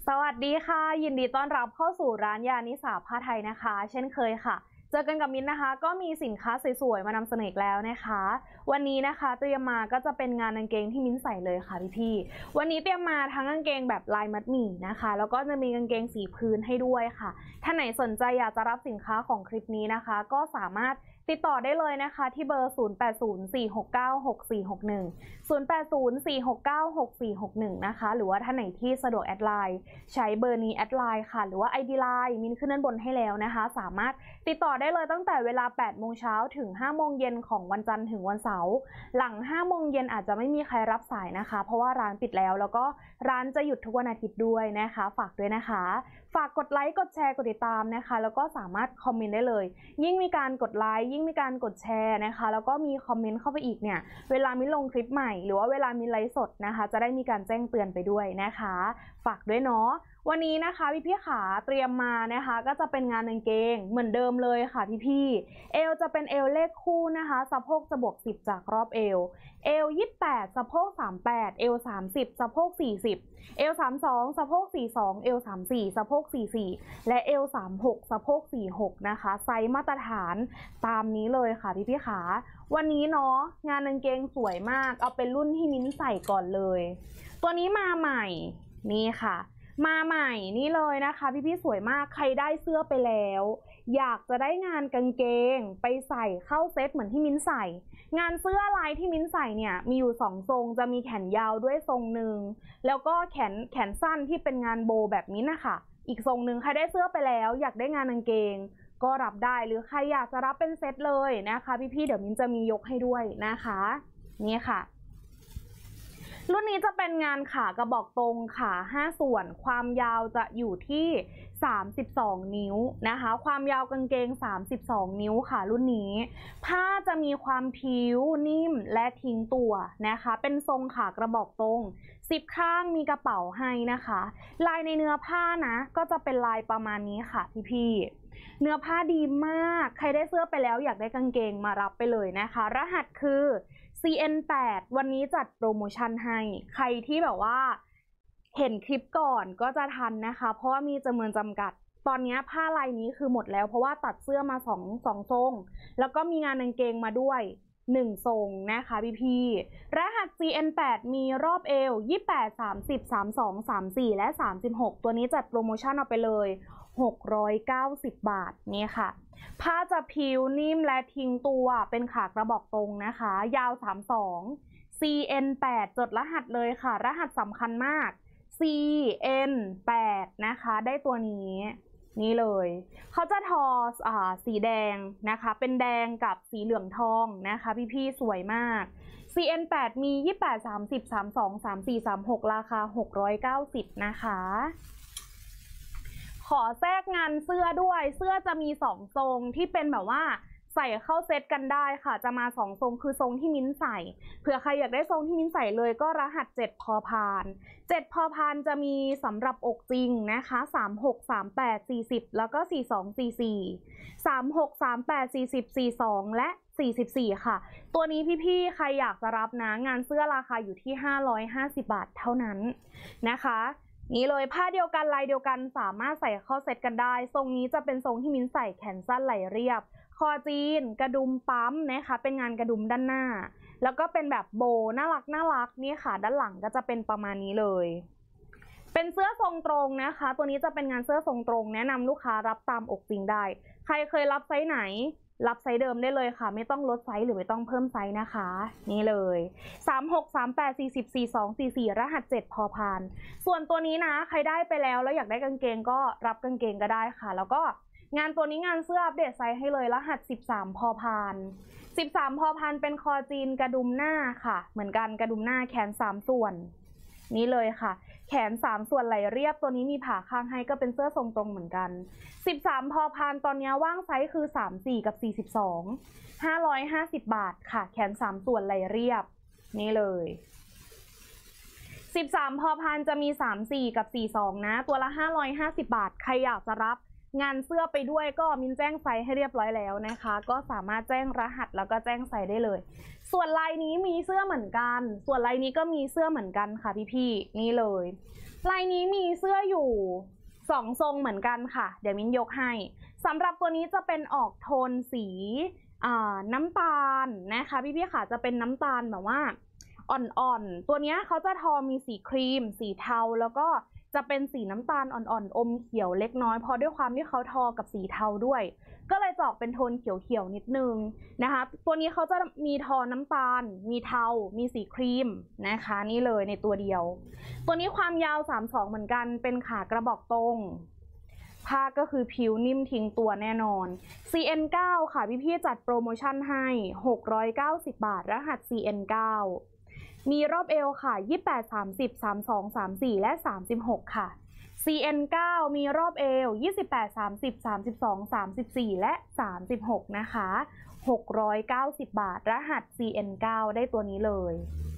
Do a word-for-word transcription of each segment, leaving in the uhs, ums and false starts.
สวัสดีค่ะยินดีต้อนรับเข้าสู่ร้านยานิสาผ้าไทยนะคะเช่นเคยค่ะเจอกันกับมิ้นนะคะก็มีสินค้าสวยๆมานำเสนออีกแล้วนะคะวันนี้นะคะเตรียมมาก็จะเป็นงานกางเกงที่มิ้นใส่เลยค่ะพี่ๆวันนี้เตรียมมาทั้งกางเกงแบบลายมัดหมี่นะคะแล้วก็จะมีกางเกงสีพื้นให้ด้วยค่ะถ้าไหนสนใจอยากจะรับสินค้าของคลิปนี้นะคะก็สามารถติดต่อได้เลยนะคะที่เบอร์ ศูนย์ แปด ศูนย์ สี่ หก เก้า หก สี่ หก หนึ่ง ศูนย์ แปด ศูนย์ สี่ หก เก้า หก สี่ หก หนึ่งนะคะหรือว่าถ้าไหนที่สะดวกแอดไลน์ใช้เบอร์นี้แอดไลน์ค่ะหรือว่า ไอ ดี ไลน์มินขึ้นด้านบนให้แล้วนะคะสามารถติดต่อได้เลยตั้งแต่เวลา แปด โมงเช้าถึง ห้า โมงเย็นของวันจันทร์ถึงวันเสาร์หลัง ห้า โมงเย็นอาจจะไม่มีใครรับสายนะคะเพราะว่าร้านปิดแล้วแล้วก็ร้านจะหยุดทุกวันอาทิตย์ด้วยนะคะฝากด้วยนะคะฝากกดไลค์กดแชร์กดติดตามนะคะแล้วก็สามารถคอมเมนต์ได้เลยยิ่งมีการกดไลค์ยิ่งมีการกดแชร์นะคะแล้วก็มีคอมเมนต์เข้าไปอีกเนี่ยเวลามิลงคลิปใหม่หรือว่าเวลามีไลฟ์สดนะคะจะได้มีการแจ้งเตือนไปด้วยนะคะฝากด้วยเนาะวันนี้นะคะพี่พี่ขาเตรียมมานะคะก็จะเป็นงานกางเกงเหมือนเดิมเลยค่ะพี่พี่เอวจะเป็นเอวเลขคู่นะคะสะโพกจะบวกสิบจากรอบเอวเอวยี่สิบแปดสะโพกสามสิบแปดเอวสามสิบสะโพกสี่สิบเอวสามสิบสองสะโพกสี่สิบสองเอวสามสิบสี่สะโพกสี่สิบสี่และเอวสามสิบหกสะโพกสี่สิบหกนะคะไซส์มาตรฐานตามนี้เลยค่ะพี่พี่ขาวันนี้เนาะงานกางเกงสวยมากเอาเป็นรุ่นที่มิ้นใส่ก่อนเลยตัวนี้มาใหม่นี่ค่ะมาใหม่นี่เลยนะคะพี่ๆสวยมากใครได้เสื้อไปแล้วอยากจะได้งานกางเกงไปใส่เข้าเซตเหมือนที่มิ้นใส่งานเสื้อลายที่มิ้นใส่เนี่ยมีอยู่สองทรงจะมีแขนยาวด้วยทรงหนึ่งแล้วก็แขนแขนสั้นที่เป็นงานโบแบบนี้นะคะอีกทรงหนึ่งใครได้เสื้อไปแล้วอยากได้งานกางเกงก็รับได้หรือใครอยากจะรับเป็นเซตเลยนะคะพี่ๆเดี๋ยวมิ้นจะมียกให้ด้วยนะคะนี่ค่ะรุ่นนี้จะเป็นงานขากระบอกตรงขาห้าส่วนความยาวจะอยู่ที่สามสิบสองนิ้วนะคะความยาวกางเกงสามสิบสองนิ้วค่ะรุ่นนี้ผ้าจะมีความผิวนิ่มและทิ้งตัวนะคะเป็นทรงขากระบอกตรงสิบข้างมีกระเป๋าให้นะคะลายในเนื้อผ้านะก็จะเป็นลายประมาณนี้ค่ะพี่ๆเนื้อผ้าดีมากใครได้เสื้อไปแล้วอยากได้กางเกงมารับไปเลยนะคะรหัสคือ ซี เอ็น แปด วันนี้จัดโปรโมชั่นให้ใครที่แบบว่าเห็นคลิปก่อนก็จะทันนะคะเพราะว่ามีจำนวนจำกัดตอนนี้ผ้าลายนี้คือหมดแล้วเพราะว่าตัดเสื้อมาสองสองทรงแล้วก็มีงานกางเกงมาด้วยหนึ่งทรงนะคะพี่พี่รหัส ซี เอ็น แปด มีรอบเอวยี่สิบแปด สามสิบ สามสิบสอง สามสิบสี่และสามสิบหกตัวนี้จัดโปรโมชั่นเอาไปเลยหกร้อยเก้าสิบบาทนี่ค่ะผ้าจะผิวนิ่มและทิ้งตัวเป็นขากระบอกตรงนะคะยาวสามสิบสอง ซี เอ็น แปด จดรหัสเลยค่ะรหัสสำคัญมาก ซี เอ็น แปด นะคะได้ตัวนี้นี่เลยเขาจะทออ่าสีแดงนะคะเป็นแดงกับสีเหลืองทองนะคะพี่ๆสวยมาก ซี เอ็น แปด มียี่สิบแปด สามสิบ สามสิบสอง สามสิบสี่ สามสิบหกราคาหกร้อยเก้าสิบนะคะขอแทรกงานเสื้อด้วยเสื้อจะมีสองทรงที่เป็นแบบว่าใส่เข้าเซตกันได้ค่ะจะมาสองทรงคือทรงที่มิ้นใส่เผื่อใครอยากได้ทรงที่มิ้นใส่เลยก็รหัสเจ็ดพอพานเจ็ดพอพานจะมีสำหรับอกจริงนะคะสามหก สามแปด สี่สิบแล้วก็สี่สอง สี่สี่ สามหก สามแปด สี่สิบ สี่สองและสี่สิบสี่ค่ะตัวนี้พี่ๆใครอยากจะรับนะงานเสื้อราคาอยู่ที่ห้าร้อยห้าสิบบาทเท่านั้นนะคะนี่เลยผ้าเดียวกันลายเดียวกันสามารถใส่เข้าเซตกันได้ทรงนี้จะเป็นทรงที่มิ้นใส่แขนสั้นไหล่เรียบคอจีนกระดุมปั๊มนะคะเป็นงานกระดุมด้านหน้าแล้วก็เป็นแบบโบน่ารักน่ารักนี่ค่ะด้านหลังก็จะเป็นประมาณนี้เลยเป็นเสื้อทรงตรงนะคะตัวนี้จะเป็นงานเสื้อทรงตรงแนะนำลูกค้ารับตามอกจริงได้ใครเคยรับไซส์ไหนรับไซส์เดิมได้เลยค่ะไม่ต้องลดไซส์หรือไม่ต้องเพิ่มไซส์นะคะนี่เลยสามหก สามแปด สี่สิบ สี่สอง สี่สี่รหัสเจ็ดพอพานส่วนตัวนี้นะใครได้ไปแล้วแล้วอยากได้กางเกงก็รับกางเกงก็ได้ค่ะแล้วก็งานตัวนี้งานเสื้ออัปเดตไซส์ให้เลยรหัสสิบสามพอพานสิบสามพอพานเป็นคอจีนกระดุมหน้าค่ะเหมือนกันกระดุมหน้าแขนสามส่วนนี้เลยค่ะแขนสามส่วนไหลเรียบตัวนี้มีผ่าข้างให้ก็เป็นเสื้อทรงตรงเหมือนกันสิบสามพอพานตอนนี้ว่างไซส์คือสามสิบสี่กับสี่สิบสอง ห้าร้อยห้าสิบบาทค่ะแขนสามส่วนไหลเรียบนี่เลยสิบสามพอพานจะมีสามสิบสี่กับสี่สิบสองนะตัวละห้าร้อยห้าสิบบาทใครอยากจะรับงานเสื้อไปด้วยก็มินแจ้งไซส์ให้เรียบร้อยแล้วนะคะก็สามารถแจ้งรหัสแล้วก็แจ้งไซส์ได้เลยส่วนลายนี้มีเสื้อเหมือนกันส่วนลายนี้ก็มีเสื้อเหมือนกันค่ะพี่ๆนี่เลยลายนี้มีเสื้ออยู่สองทรงเหมือนกันค่ะเดี๋ยวมิ้นยกให้สำหรับตัวนี้จะเป็นออกโทนสีน้ำตาลนะคะพี่ๆค่ะจะเป็นน้ำตาลแบบว่าอ่อนๆตัวนี้เขาจะทอมีสีครีมสีเทาแล้วก็จะเป็นสีน้ำตาลอ่อนๆอมเขียวเล็กน้อยเพราะด้วยความที่เขาทอกับสีเทาด้วยก็เลยจะออกเป็นโทนเขียวๆนิดนึงนะคะตัวนี้เขาจะมีทอน้ำตาลมีเทามีสีครีมนะคะนี่เลยในตัวเดียวตัวนี้ความยาวสามสิบสองเหมือนกันเป็นขากระบอกตรงผ้าก็คือผิวนิ่มทิ้งตัวแน่นอน ซี เอ็น เก้า ค่ะพี่ๆจัดโปรโมชั่นให้หกร้อยเก้าสิบบาทรหัส ซี เอ็น เก้า มีรอบเอวค่ะยี่สิบแปด สามสิบ สามสิบสอง สามสิบสี่และสามสิบหกค่ะ ซี เอ็น เก้า มีรอบเอวยี่สิบแปด สามสิบ สามสิบสอง สามสิบสี่และสามสิบหกนะคะหกร้อยเก้าสิบบาทรหัส ซี เอ็น เก้า ได้ตัวนี้เลย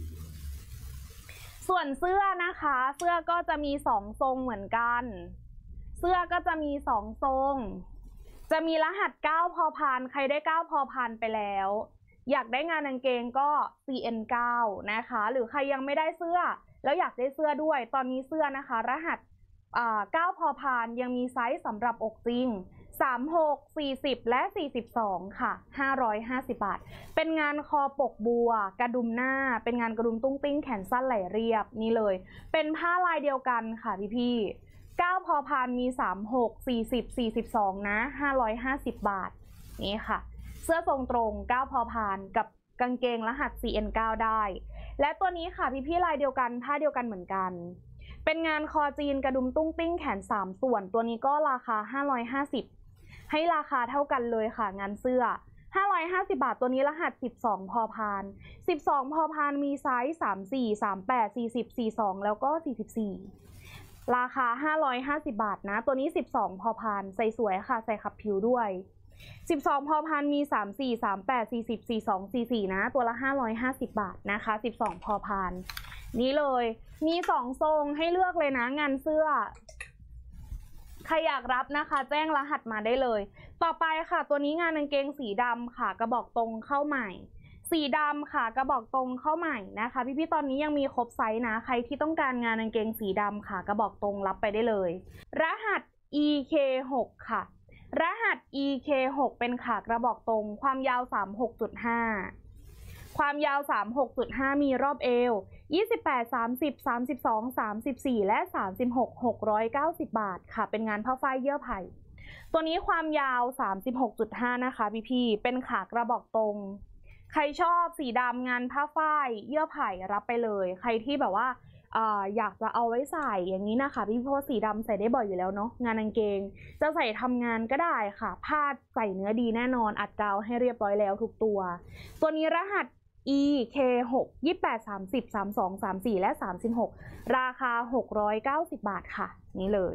ส่วนเสื้อนะคะเสื้อก็จะมีสองทรงเหมือนกันเสื้อก็จะมีสองทรงจะมีรหัสเก้าพอพานใครได้เก้าพอพานไปแล้วอยากได้งานกางเกงก็ ซี เอ็น เก้า นะคะหรือใครยังไม่ได้เสื้อแล้วอยากได้เสื้อด้วยตอนนี้เสื้อนะคะรหัสเก้าพอพานยังมีไซส์สำหรับอกจริงสามสิบหก สี่สิบและสี่สิบสองค่ะห้าร้อยห้าสิบบาทเป็นงานคอปกบัวกระดุมหน้าเป็นงานกระดุมตุ้งติ้งแขนสั้นไหลเรียบนี่เลยเป็นผ้าลายเดียวกันค่ะพี่ๆเก้าพอพานมีสามสิบหก สี่สิบ สี่สิบสองนะห้าร้อยห้าสิบบาทนี่ค่ะเสื้อทรงตรงเก้าพอพานกับกางเกงรหัส ซี เอ็น เก้า ได้และตัวนี้ค่ะพี่ๆลายเดียวกันผ้าเดียวกันเหมือนกันเป็นงานคอจีนกระดุมตุ้งติ้งแขนสามส่วนตัวนี้ก็ราคาห้าร้อยห้าสิบให้ราคาเท่ากันเลยค่ะงานเสื้อห้าร้อยห้าสิบบาทตัวนี้รหัสสิบสองพอพานสิบสองพอพานมีไซส์สามสิบสี่ สามสิบแปด สี่สิบ สี่สิบสองแล้วก็สี่สิบสี่ราคาห้าร้อยห้าสิบบาทนะตัวนี้สิบสองพอพานใส่สวยค่ะใส่ขับผิวด้วยสิบสองพอพานมีสามสิบสี่ สามสิบแปด สี่สิบ สี่สิบสอง สี่สิบสี่นะตัวละห้าร้อยห้าสิบบาทนะคะสิบสองพอพานนี้เลยมีสองทรงให้เลือกเลยนะงานเสื้อใครอยากรับนะคะแจ้งรหัสมาได้เลยต่อไปค่ะตัวนี้งานกางเกงสีดำค่ะกระบอกตรงเข้าใหม่สีดำค่ะกระบอกตรงเข้าใหม่นะคะพี่ๆตอนนี้ยังมีครบไซส์นะใครที่ต้องการงานกางเกงสีดำค่ะกระบอกตรงรับไปได้เลยรหัส อี เค หก ค่ะรหัส อี เค หก เป็นขากระบอกตรงความยาว สามสิบหกจุดห้า ความยาว สามสิบหกจุดห้า มีรอบเอวยี่สิบแปด สามสิบ สามสิบสอง สามสิบสี่และสามสิบหก หกร้อยเก้าสิบบาทค่ะเป็นงานผ้าฝ้ายเยื่อไผ่ตัวนี้ความยาว สามสิบหกจุดห้า นะคะพี่ๆเป็นขากระบอกตรงใครชอบสีดำงานผ้าฝ้ายเยื่อไผ่รับไปเลยใครที่แบบว่าอยากจะเอาไว้ใส่อย่างนี้นะคะพี่เพราะสีดำใส่ได้บ่อยอยู่แล้วเนาะงานกางเกงจะใส่ทำงานก็ได้ค่ะผ้าใส่เนื้อดีแน่นอนอัดกาวให้เรียบร้อยแล้วทุกตัวตัวนี้รหัส อี เค หก ยี่สิบแปด สามสิบ สามสิบสอง สามสิบสี่และสามสิบหกราคาหกร้อยเก้าสิบบาทค่ะนี่เลย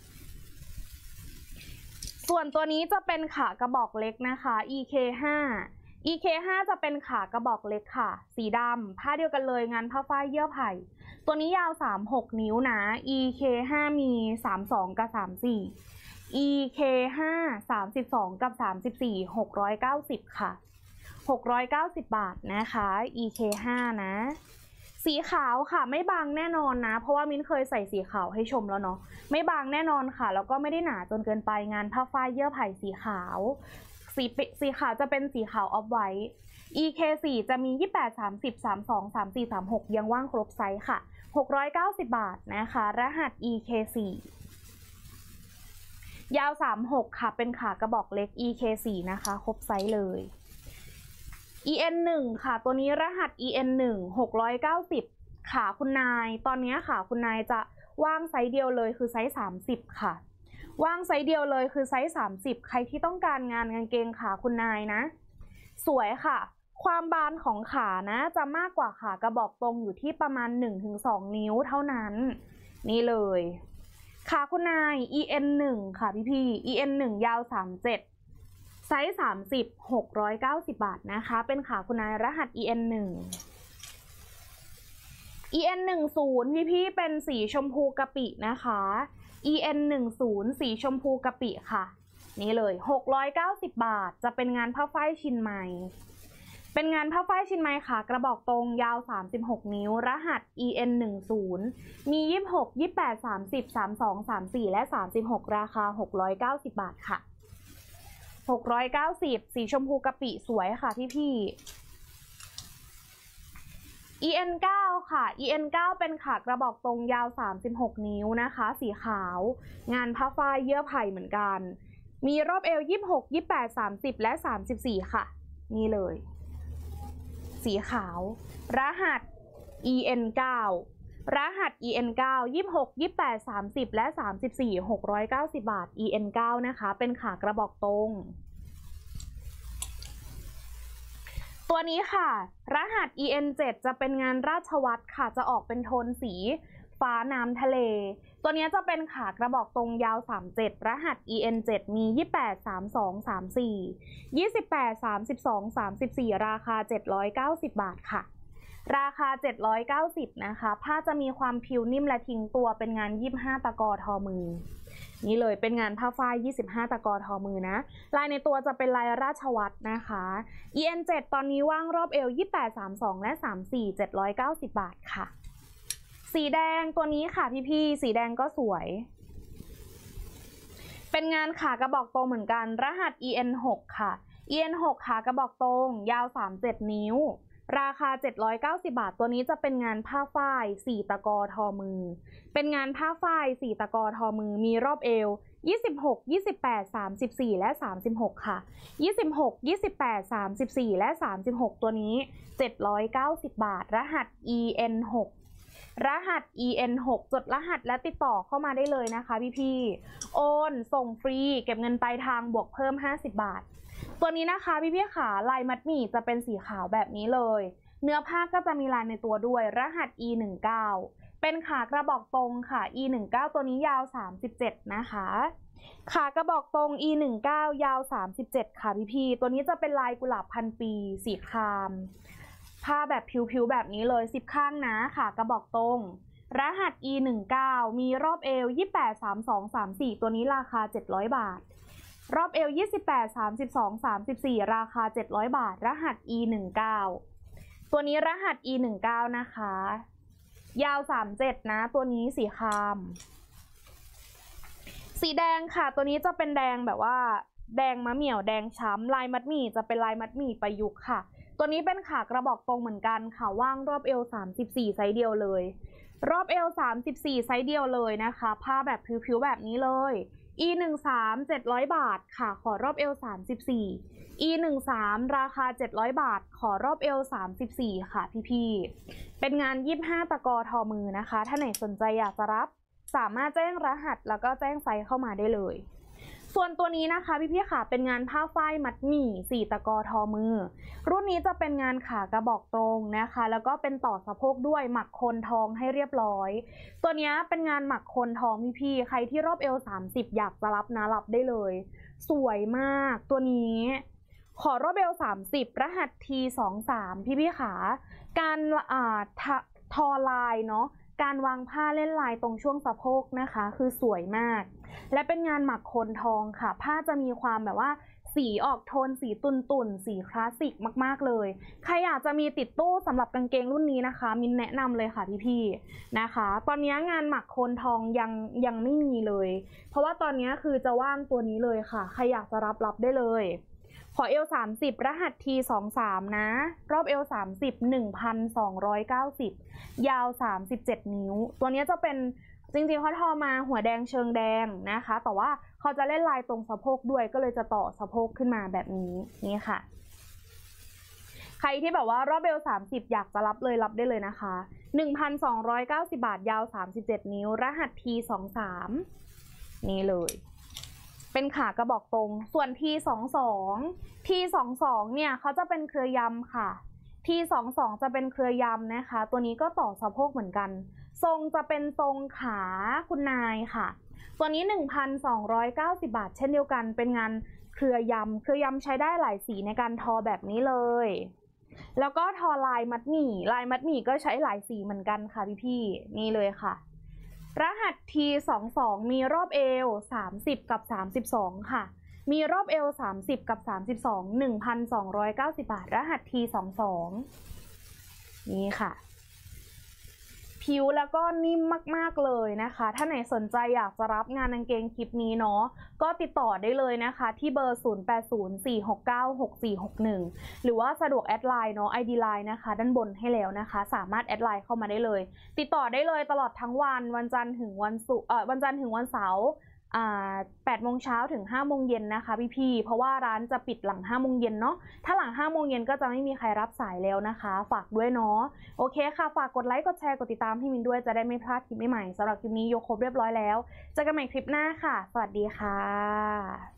ส่วนตัวนี้จะเป็นขากระบอกเล็กนะคะ อี เค ห้า อี เค ห้า จะเป็นขากระบอกเล็กค่ะสีดำผ้าเดียวกันเลยงานผ้าฝ้ายเยื่อไผ่ตัวนี้ยาวสามสิบหกนิ้วนะ อี เค ห้า มีสามสิบสองกับสามสิบสี่ อี เค ห้า สามสิบสองกับสามสิบสี่ หกร้อยเก้าสิบค่ะหกร้อยเก้าสิบบาทนะคะ อี เค ห้า นะสีขาวค่ะไม่บางแน่นอนนะเพราะว่ามิ้นเคยใส่สีขาวให้ชมแล้วเนาะไม่บางแน่นอนค่ะแล้วก็ไม่ได้หนาจนเกินไปงานผ้าฝ้ายเยื่อไผ่สีขาวสีสีขาวจะเป็นสีขาวออฟไวท์ อี เค สี่ จะมียี่สิบแปด สามสิบ สามสิบสอง สามสิบสี่ สามสิบหกยังว่างครบไซส์ค่ะหกร้อยเก้าสิบบาทนะคะรหัส อี เค สี่ ยาวสามสิบหกค่ะเป็นขากระบอกเล็ก อี เค สี่ นะคะครบไซส์เลย อี เอ็น หนึ่ง ค่ะตัวนี้รหัส อี เอ็น หนึ่ง หกร้อยเก้าสิบขาคุณนายตอนนี้ค่ะคุณนายจะว่างไซส์เดียวเลยคือไซส์สามสิบค่ะว่างไซส์เดียวเลยคือไซส์สามสิบใครที่ต้องการงานกางเกงขาคุณนายนะสวยค่ะความบานของขานะจะมากกว่าขากระบอกตรงอยู่ที่ประมาณ หนึ่งถึงสอง นิ้วเท่านั้นนี่เลยขาคุณนาย อี เอ็น หนึ่ง ค่ะพี่ๆ อี เอ็น หนึ่ง ยาวสามสิบเจ็ดไซส์สามสิบ หกร้อยเก้าสิบบาทนะคะเป็นขาคุณนายรหัส อี เอ็น หนึ่ง อี เอ็น หนึ่งสิบ พี่ๆเป็นสีชมพูกะปินะคะ อี เอ็น หนึ่งสิบ สีชมพูกะปิค่ะนี่เลยหกร้อยเก้าสิบบาทจะเป็นงานผ้าฝ้ายชินไหมเป็นงานผ้าฝ้ายชิ้นไม้ค่ะกระบอกตรงยาวสามสิบหกนิ้วรหัส อี เอ็น หนึ่งศูนย์ มียี่สิบหก ยี่สิบแปด สามสิบ สามสิบสอง สามสิบสี่และสามสิบหกราคาหกร้อยเก้าสิบบาทค่ะหกร้อยเก้าสิบสีชมพูกะปิสวยค่ะพี่พี่ อี เอ็น เก้า ค่ะ อี เอ็น เก้า เป็นขากระบอกตรงยาวสามสิบหกนิ้วนะคะสีขาวงานผ้าฝ้ายเยื่อไผ่เหมือนกันมีรอบเอวยี่สิบหก ยี่สิบแปด สามสิบและสามสิบสี่ค่ะนี่เลยสีขาวรหัส อี เอ็น เก้า รหัส อี เอ็น เก้า ยี่สิบหก ยี่สิบแปด สามสิบและสามสิบสี่ หกร้อยเก้าสิบบาท อี เอ็น เก้า นะคะเป็นขากระบอกตรงตัวนี้ค่ะรหัส อี เอ็น เจ็ด จะเป็นงานราชวัตรค่ะจะออกเป็นโทนสีฟ้าน้ำทะเลตัวนี้จะเป็นขากระบอกตรงยาวสามสิบเจ็ดรหัส อี เอ็น เจ็ด มียี่สิบแปด สามสิบสอง สามสิบสี่ ยี่สิบแปด สามสิบสอง สามสิบสี่ราคาเจ็ดร้อยเก้าสิบบาทค่ะราคาเจ็ดร้อยเก้าสิบนะคะผ้าจะมีความผิวนิ่มและทิ้งตัวเป็นงานยี่สิบห้าตะกอทอมือนี่เลยเป็นงานผ้าฝ้ายยี่สิบห้าตะกอทอมือนะลายในตัวจะเป็นลายราชวัตรนะคะ อี เอ็น เจ็ด ตอนนี้ว่างรอบเอวยี่สิบแปด สามสิบสองและสามสิบสี่ เจ็ดร้อยเก้าสิบบาทค่ะสีแดงตัวนี้ค่ะพี่ๆสีแดงก็สวยเป็นงานขากระบอกตรงเหมือนกันรหัส อี เอ็น หก ค่ะ อี เอ็น หก ขากระบอกตรงยาวสามสิบเจ็ดนิ้วราคาเจ็ดร้อยเก้าสิบบาทตัวนี้จะเป็นงานผ้าฝ้ายสี่ตะกอทอมือเป็นงานผ้าฝ้ายสี่ตะกอทอมือมีรอบเอวยี่สิบหก ยี่สิบแปด สามสิบสี่และสามสิบหกค่ะยี่สิบหก ยี่สิบแปด สามสิบสี่และสามสิบหกตัวนี้เจ็ดร้อยเก้าสิบบาทรหัส อี เอ็น หก รหัส อี เอ็น หก จดรหัสและติดต่อเข้ามาได้เลยนะคะพี่ๆโอนส่งฟรีเก็บเงินปลายทางบวกเพิ่มห้าสิบบาทตัวนี้นะคะพี่ๆขาลายมัดหมี่จะเป็นสีขาวแบบนี้เลยเนื้อผ้าก็จะมีลายในตัวด้วยรหัส อี หนึ่งเก้า เป็นขากระบอกตรงค่ะ อี หนึ่งเก้า ตัวนี้ยาวสามสิบเจ็ดนะคะขากระบอกตรง อี หนึ่งเก้า ยาวสามสิบเจ็ดค่ะพี่ๆตัวนี้จะเป็นลายกุหลาบพันปีสีครามผ้าแบบผิวๆแบบนี้เลยสิบข้างนะค่ะกระบอกตรงรหัส อี หนึ่งเก้า มีรอบเอวยี่สิบแปด สามสิบสอง สามสิบสี่ตัวนี้ราคาเจ็ดร้อยบาทรอบเอวยี่สิบแปด สามสิบสอง สามสิบสี่ราคาเจ็ดร้อยบาทรหัส อี หนึ่งเก้า ตัวนี้รหัส อี หนึ่งเก้า นะคะยาวสามสิบเจ็ดนะตัวนี้สีครามสีแดงค่ะตัวนี้จะเป็นแดงแบบว่าแดงมะเหมี่ยวแดงช้ำลายมัดหมี่จะเป็นลายมัดหมี่ประยุกต์ค่ะตัวนี้เป็นขากระบอกตรงเหมือนกันค่ะว่างรอบเอวสามสิบสี่ไซส์เดียวเลยรอบเอวสามสิบสี่ไซส์เดียวเลยนะคะผ้าแบบผิวๆแบบนี้เลย อี หนึ่งสาม เจ็ดร้อยบาทค่ะขอรอบเอวสามสิบสี่ อี หนึ่งสาม ราคาเจ็ดร้อยบาทขอรอบเอวสามสิบสี่ค่ะพี่ๆเป็นงานยี่สิบห้าตะกอทอมือนะคะถ้าไหนสนใจอยากจะรับสามารถแจ้งรหัสแล้วก็แจ้งไซส์เข้ามาได้เลยส่วนตัวนี้นะคะพี่ๆค่ะเป็นงานผ้าฝ้ายมัดหมี่สี่ตะกอทอมือรุ่นนี้จะเป็นงานขากระบอกตรงนะคะแล้วก็เป็นต่อสะโพกด้วยหมักโคนทองให้เรียบร้อยตัวนี้เป็นงานหมักโคนทองพี่ๆใครที่รอบเอวสามสิบอยากจะรับนะรับได้เลยสวยมากตัวนี้ขอรอบเอวสามสิบรหัส ที สองสาม พี่ๆค่ะการอ่าทอลายเนาะการวางผ้าเล่นลายตรงช่วงสะโพกนะคะคือสวยมากและเป็นงานหมักโคนทองค่ะผ้าจะมีความแบบว่าสีออกโทนสีตุ่นๆสีคลาสสิกมากๆเลยใครอยากจะมีติดตู้สำหรับกางเกงรุ่นนี้นะคะมินแนะนำเลยค่ะพี่ๆนะคะตอนนี้งานหมักโคนทองยังยังไม่มีเลยเพราะว่าตอนนี้คือจะว่างตัวนี้เลยค่ะใครอยากจะรับรับได้เลยขอเอวสามสิบรหัส ที สองสาม นะรอบเอวสามสิบ หนึ่งพันสองร้อยเก้าสิบยาวสามสิบเจ็ดนิ้วตัวนี้จะเป็นจริงๆเขาทอมาหัวแดงเชิงแดงนะคะแต่ว่าเขาจะเล่นลายตรงสะโพกด้วยก็เลยจะต่อสะโพกขึ้นมาแบบนี้นี่ค่ะใครที่แบบว่ารอบเอวสามสิบอยากจะรับเลยรับได้เลยนะคะ หนึ่งพันสองร้อยเก้าสิบบาทยาวสามสิบเจ็ดนิ้วรหัส ที สองสาม นี่เลยเป็นขากระบอกตรงส่วน ที สองสอง ที สองสอง เนี่ยเขาจะเป็นเครือยำค่ะ ที สองสอง จะเป็นเครือยำนะคะตัวนี้ก็ต่อสะโพกเหมือนกันทรงจะเป็นทรงขาคุณนายค่ะตัวนี้ หนึ่งพันสองร้อยเก้าสิบบาทเช่นเดียวกันเป็นงานเครือยำเครือยำใช้ได้หลายสีในการทอแบบนี้เลยแล้วก็ทอลายมัดหมี่ลายมัดหมี่ก็ใช้หลายสีเหมือนกันค่ะพี่ๆนี่เลยค่ะรหัส ที สองสอง มีรอบเอวสามสิบกับสามสิบสองค่ะมีรอบเอวสามสิบกับสามสิบสอง หนึ่งพันสองร้อยเก้าสิบบาทรหัส ที สองสอง นี่ค่ะผิวแล้วก็นิ่มมากๆเลยนะคะถ้าไหนสนใจอยากจะรับงานกางเกงคลิปนี้เนาะก็ติดต่อได้เลยนะคะที่เบอร์ ศูนย์ แปด ศูนย์ สี่ หก เก้า หก สี่ หก หนึ่ง หรือว่าสะดวกแอดไลน์เนาะ ไอ ดี ไลน์นะคะด้านบนให้แล้วนะคะสามารถแอดไลน์เข้ามาได้เลยติดต่อได้เลยตลอดทั้งวันวันจันทร์ถึงวันศุกร์เอ่อวันจันทร์ถึงวันเสาร์อ่าแปดโมงเช้าถึงห้าโมงเย็นนะคะพี่ๆเพราะว่าร้านจะปิดหลังห้าโมงเย็นเนาะถ้าหลังห้าโมงเย็นก็จะไม่มีใครรับสายแล้วนะคะฝากด้วยเนาะโอเคค่ะฝากกดไลค์กดแชร์กดติดตามให้มินด้วยจะได้ไม่พลาดคลิปใหม่ๆสำหรับคลิปนี้ยกครบเรียบร้อยแล้วเจอกันใหม่คลิปหน้าค่ะสวัสดีค่ะ